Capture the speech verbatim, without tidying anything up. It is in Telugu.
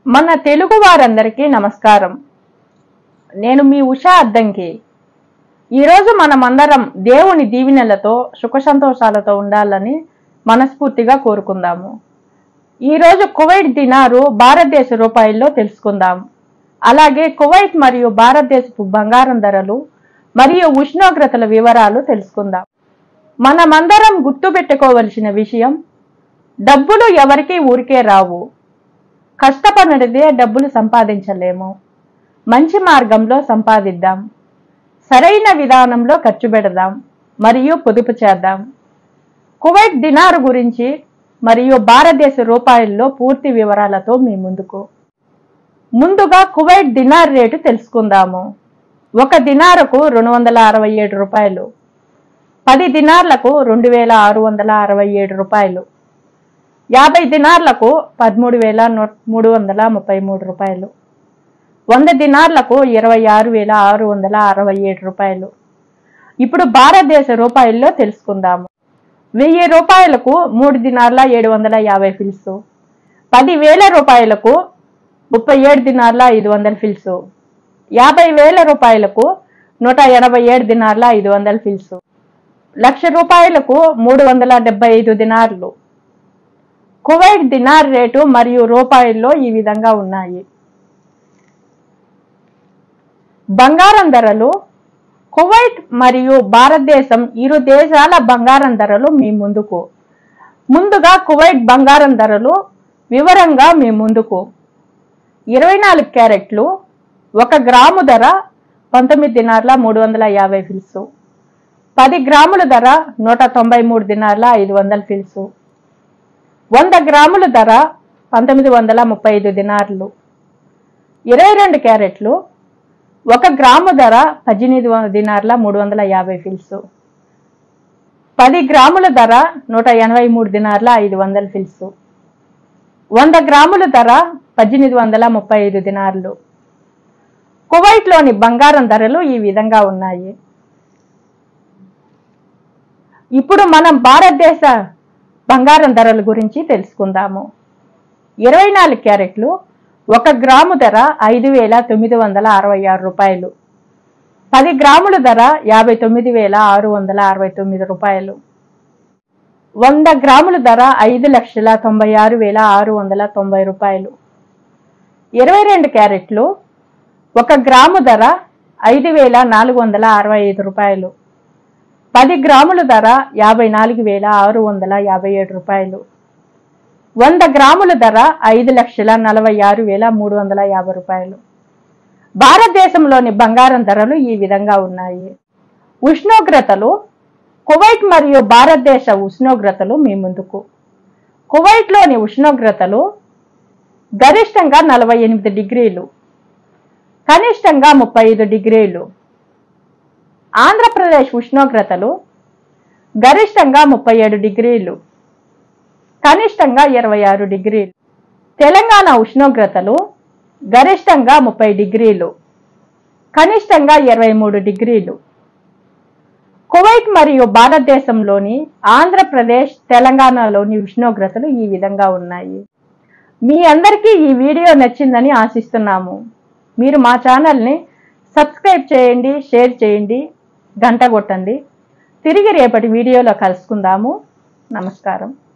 మన తెలుగు వారందరికీ నమస్కారం. నేను మీ ఉషా అద్దంకి. ఈరోజు మనమందరం దేవుని దీవెనలతో సుఖ సంతోషాలతో ఉండాలని మనస్ఫూర్తిగా కోరుకుందాము. ఈరోజు కువైట్ దినారు భారతదేశ రూపాయల్లో తెలుసుకుందాం. అలాగే కువైట్ మరియు భారతదేశపు బంగారం ధరలు మరియు ఉష్ణోగ్రతల వివరాలు తెలుసుకుందాం. మనమందరం గుర్తుపెట్టుకోవలసిన విషయం, డబ్బులు ఎవరికీ ఊరికే రావు. కష్టపడినదే డబ్బులు సంపాదించలేము. మంచి మార్గంలో సంపాదిద్దాం, సరైన విధానంలో ఖర్చు పెడదాం మరియు పొదుపు చేద్దాం. కువైట్ దినారు గురించి మరియు భారతదేశ రూపాయల్లో పూర్తి వివరాలతో మీ ముందుకు. ముందుగా కువైట్ దినార్ రేటు తెలుసుకుందాము. ఒక దినారుకు రెండు వందల అరవై ఏడు రూపాయలు, పది దినార్లకు రెండు వేల ఆరు వందల అరవై ఏడు రూపాయలు, యాభై దినార్లకు పదమూడు వేల మూడు వందల ముప్పై మూడు రూపాయలు, వంద దినార్లకు ఇరవై ఆరు వేల ఆరు వందల అరవై ఏడు రూపాయలు. ఇప్పుడు భారతదేశ రూపాయల్లో తెలుసుకుందాము. వెయ్యి రూపాయలకు మూడు దినార్ల ఏడు వందల యాభై ఫిల్సు, పదివేల రూపాయలకు ముప్పై ఏడు దినార్ల ఐదు వందల ఫిల్సు, యాభై వేల రూపాయలకు నూట ఎనభై ఏడు దినార్ల ఐదు వందల ఫిల్సు, లక్ష రూపాయలకు మూడు వందల డెబ్బై ఐదు దినార్లు. కువైట్ దినార్ రేటు మరియు రూపాయల్లో ఈ విధంగా ఉన్నాయి. బంగారం ధరలు. కువైట్ మరియు భారతదేశం ఇరు దేశాల బంగారం ధరలు మీ ముందుకు. ముందుగా కువైట్ బంగారం ధరలు వివరంగా మీ ముందుకు. ఇరవై నాలుగు క్యారెట్లు ఒక గ్రాము ధర పంతొమ్మిది దినార్ల మూడు వందల యాభై ఫిల్సు, పది గ్రాముల ధర నూట తొంభై మూడు దినార్ల ఐదు వందల ఫిల్సు, వంద గ్రాముల ధర పంతొమ్మిది వందల ముప్పై ఐదు దినార్లు. ఇరవై రెండు క్యారెట్లు ఒక గ్రాము ధర పద్దెనిమిది దినార్ల మూడు వందల యాభై ఫిల్సు, పది గ్రాముల ధర నూట ఎనభై మూడు దినార్ల ఐదు వందల ఫిల్సు, వంద గ్రాముల ధర పద్దెనిమిది వందల ముప్పై ఐదు దినార్లు. కువైట్లోని బంగారం ధరలు ఈ విధంగా ఉన్నాయి. ఇప్పుడు మనం భారతదేశ బంగారం ధరల గురించి తెలుసుకుందాము. ఇరవై నాలుగు క్యారెట్లు ఒక గ్రాము ధర ఐదు వేల తొమ్మిది వందల అరవై ఆరు రూపాయలు, పది గ్రాముల ధర యాభై తొమ్మిది వేల ఆరు వందల అరవై తొమ్మిది రూపాయలు, వంద గ్రాముల ధర ఐదు లక్షల తొంభై ఆరు వేల ఆరు వందల తొంభై రూపాయలు. ఇరవై రెండు క్యారెట్లు ఒక గ్రాము ధర ఐదు వేల నాలుగు వందల అరవై ఐదు రూపాయలు, పది గ్రాముల ధర యాభై నాలుగు వేల ఆరు వందల యాభై ఏడు రూపాయలు, వంద గ్రాముల ధర ఐదు లక్షల నలభై ఆరు వేల మూడు వందల యాభై రూపాయలు. భారతదేశంలోని బంగారం ధరలు ఈ విధంగా ఉన్నాయి. ఉష్ణోగ్రతలు. కువైట్ మరియు భారతదేశ ఉష్ణోగ్రతలు మీ ముందుకు. కువైట్లోని ఉష్ణోగ్రతలు గరిష్టంగా నలభై ఎనిమిది డిగ్రీలు, కనిష్టంగా ముప్పై ఐదు డిగ్రీలు. ఆంధ్రప్రదేశ్ ఉష్ణోగ్రతలు గరిష్టంగా ముప్పై ఏడు డిగ్రీలు, కనిష్టంగా ఇరవై ఆరు డిగ్రీలు. తెలంగాణ ఉష్ణోగ్రతలు గరిష్టంగా ముప్పై డిగ్రీలు, కనిష్టంగా ఇరవై మూడు డిగ్రీలు. కువైట్ మరియు భారతదేశంలోని ఆంధ్రప్రదేశ్, తెలంగాణలోని ఉష్ణోగ్రతలు ఈ విధంగా ఉన్నాయి. మీ అందరికీ ఈ వీడియో నచ్చిందని ఆశిస్తున్నాము. మీరు మా ఛానల్ని సబ్స్క్రైబ్ చేయండి, షేర్ చేయండి, గంట కొట్టండి. తిరిగి రేపటి వీడియోలో కలుసుకుందాము. నమస్కారం.